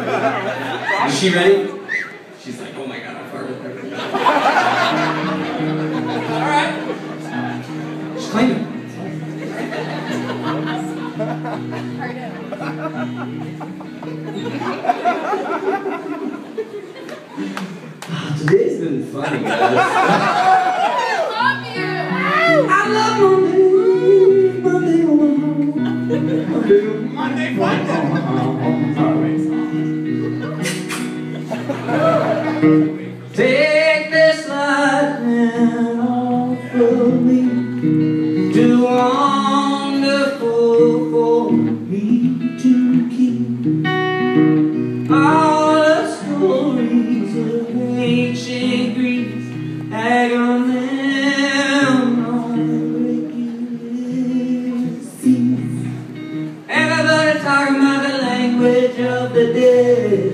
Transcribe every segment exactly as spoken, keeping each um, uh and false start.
Is she ready? She's like, oh my god, I farted. Alright. Just claim it. Today's been funny, guys. I love you! I love Monday, Monday, Monday, Monday, Monday, take this lightning off of me. Too wonderful for me to keep. All the stories of ancient Greece, Agamemnon on the great seas. Everybody talking about the language of the dead.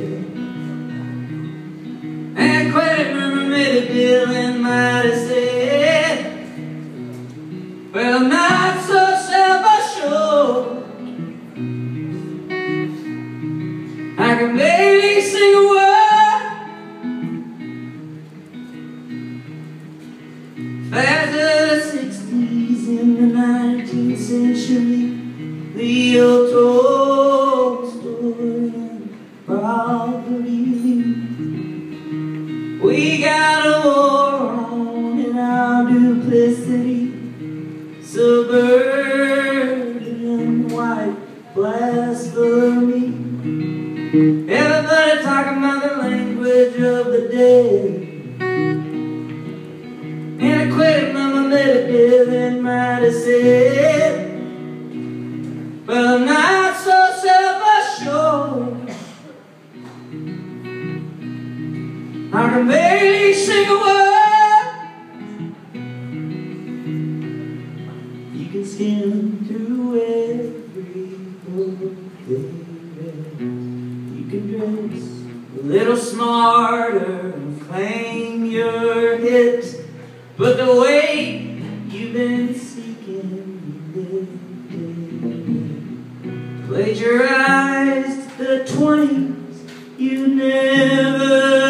And credit rumor made a deal and might have said, well, I'm not so self-assured. I can barely sing a word. Fast of the sixties in the nineteenth century, Leo Tolstoy and probably we got a war on in our duplicity. Suburban white blasphemy. Everybody talking about the language of the dead. And I quit mama made a deal and might have said, but I'm not so self-assured. I can barely sing a word. You can skim through every book they read. You can dress a little smarter and claim your hits, but the way you've been seeking, plagiarized the twenties you never